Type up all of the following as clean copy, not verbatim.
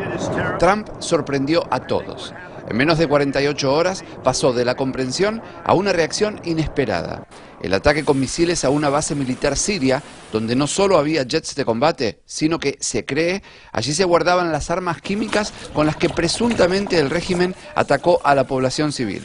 Trump sorprendió a todos. En menos de 48 horas pasó de la comprensión a una reacción inesperada. El ataque con misiles a una base militar siria, donde no solo había jets de combate, sino que, se cree, allí se guardaban las armas químicas con las que presuntamente el régimen atacó a la población civil.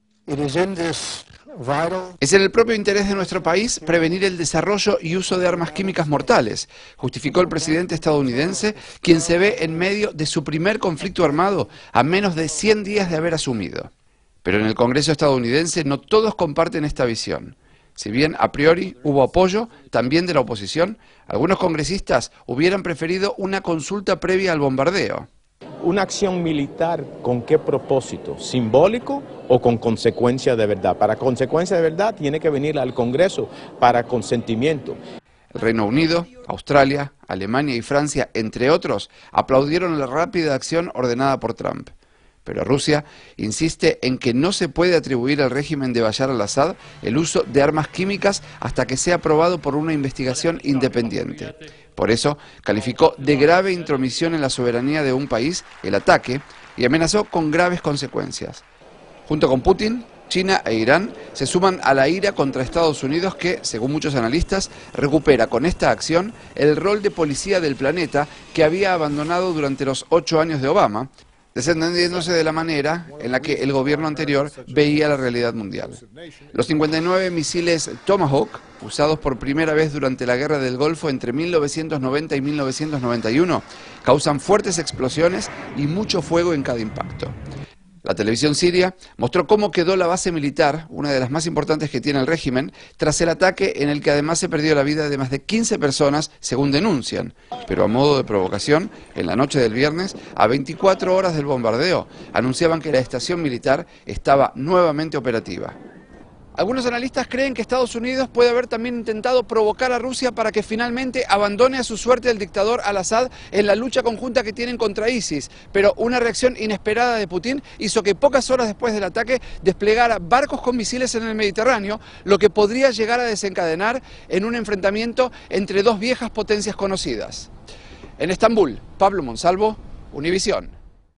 Es en el propio interés de nuestro país prevenir el desarrollo y uso de armas químicas mortales, justificó el presidente estadounidense, quien se ve en medio de su primer conflicto armado a menos de 100 días de haber asumido. Pero en el Congreso estadounidense no todos comparten esta visión. Si bien a priori hubo apoyo, también de la oposición, algunos congresistas hubieran preferido una consulta previa al bombardeo. ¿Una acción militar con qué propósito? ¿Simbólico o con consecuencia de verdad? Para consecuencia de verdad tiene que venir al Congreso para consentimiento. El Reino Unido, Australia, Alemania y Francia, entre otros, aplaudieron la rápida acción ordenada por Trump. Pero Rusia insiste en que no se puede atribuir al régimen de Bashar al-Assad el uso de armas químicas hasta que sea aprobado por una investigación independiente. Por eso, calificó de grave intromisión en la soberanía de un país el ataque y amenazó con graves consecuencias. Junto con Putin, China e Irán se suman a la ira contra Estados Unidos que, según muchos analistas, recupera con esta acción el rol de policía del planeta que había abandonado durante los 8 años de Obama, desentendiéndose de la manera en la que el gobierno anterior veía la realidad mundial. Los 59 misiles Tomahawk, usados por primera vez durante la Guerra del Golfo entre 1990 y 1991, causan fuertes explosiones y mucho fuego en cada impacto. La televisión siria mostró cómo quedó la base militar, una de las más importantes que tiene el régimen, tras el ataque en el que además se perdió la vida de más de 15 personas, según denuncian. Pero a modo de provocación, en la noche del viernes, a 24 horas del bombardeo, anunciaban que la estación militar estaba nuevamente operativa. Algunos analistas creen que Estados Unidos puede haber también intentado provocar a Rusia para que finalmente abandone a su suerte el dictador al-Assad en la lucha conjunta que tienen contra ISIS, pero una reacción inesperada de Putin hizo que pocas horas después del ataque desplegara barcos con misiles en el Mediterráneo, lo que podría llegar a desencadenar en un enfrentamiento entre dos viejas potencias conocidas. En Estambul, Pablo Monsalvo, Univisión.